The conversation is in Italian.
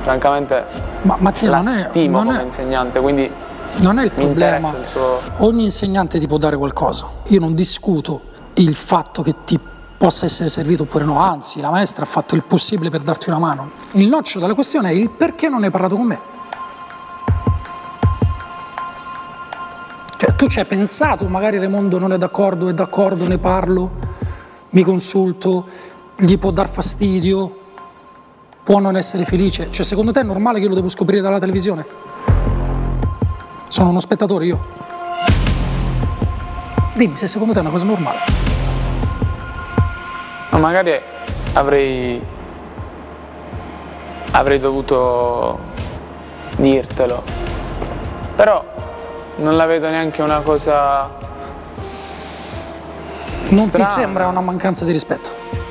francamente Ma Mattia, la non è, stimo non come è, insegnante, quindi non è il mi problema. interessa il suo... Ogni insegnante ti può dare qualcosa. Io non discuto il fatto che ti possa essere servito oppure no, anzi, la maestra ha fatto il possibile per darti una mano. Il nocciolo della questione è il perché non hai parlato con me. Cioè, tu ci hai pensato, magari Raimondo non è d'accordo, ne parlo, mi consulto, gli può dar fastidio, può non essere felice. Cioè, secondo te è normale che io lo devo scoprire dalla televisione? Sono uno spettatore io. Dimmi se secondo te è una cosa normale. Ma magari avrei dovuto dirtelo, però non la vedo neanche una cosa Non strana. ti sembra una mancanza di rispetto?